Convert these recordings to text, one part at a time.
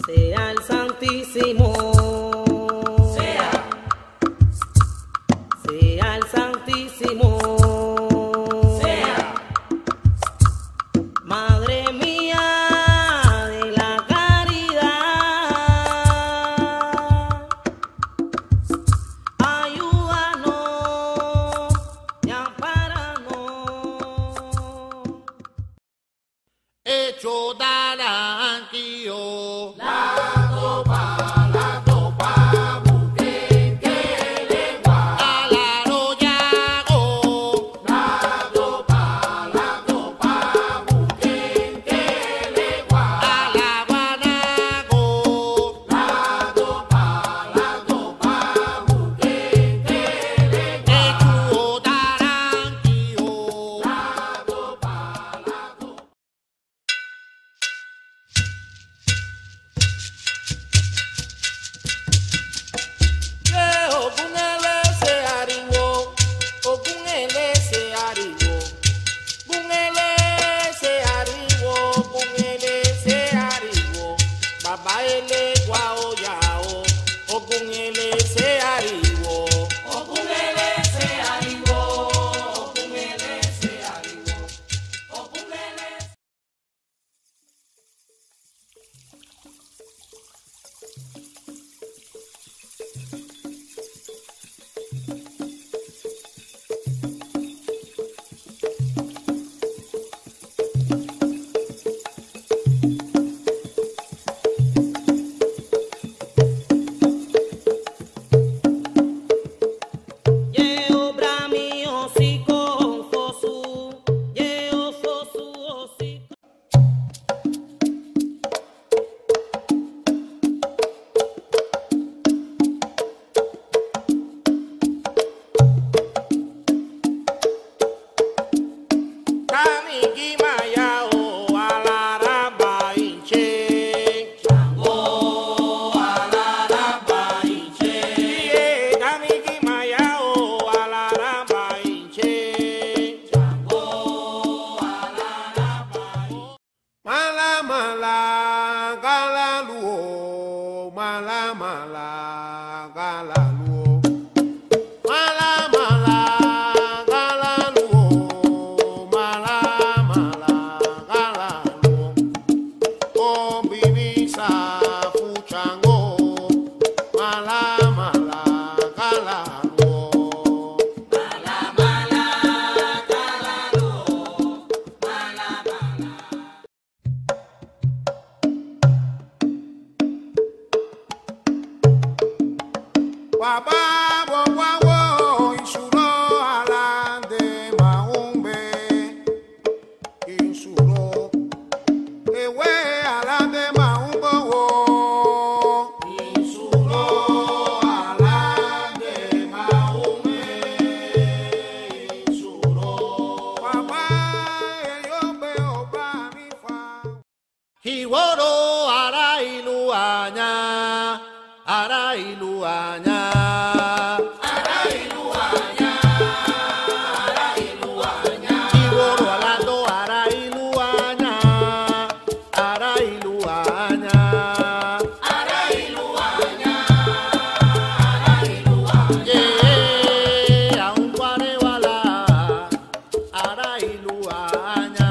sea el Santísimo, sea el Santísimo, sea Madre mía de la caridad, ayúdanos y ampáranos. Hecho daranquillo, La topa, buquenque lengua. alaro yago, La topa, buquenque lengua. alabanago, La topa, buquenque lengua. hecho daranquillo. La topa. Ogun elese ariwo, ogun elese ariwo, gun elese ariwo, gun elese ariwo, baba elegua oya o, ogun elese ariwo, Ogun elese ariwo, ogun elese ariwo, ogun elese. Yeo brami hocico fosu, yeo fosu hocico. Kamigi maya o alaraba inche, Chango alaraba inche. iye kamigi maya o alaraba inche. Chango alaraba inche. Mala mala galaluo, mala mala galaluo, mala mala galaluo, mala mala galaluo, convivisa fuchango, mala mala galaluo. Mala, mala, galalo. Mala, mala. Baba wawawo insuro alande maumbe insuro ewe alande maumbo wo Insuro alande maume. Insuro. baba eyombe oba mifa hiworo ara iluanya Arailuaña, arailuaña. hiworo alando ara iluanya Arailuaña, arailuaña. yeah aun parewala ara iluanya.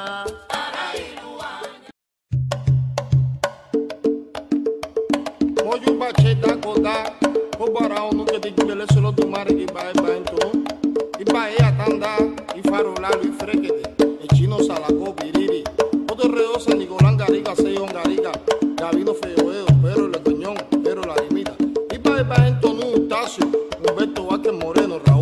Moju bacheta koda obara onu ke digbele solo do mare iba ento iba atanda ifarola lu frekete e chino salako biriri odo reosa ni golangariga seyon gariga gavino feo pero le coñón pero la limita iba ento nu tasio un beto vaque moreno Raúl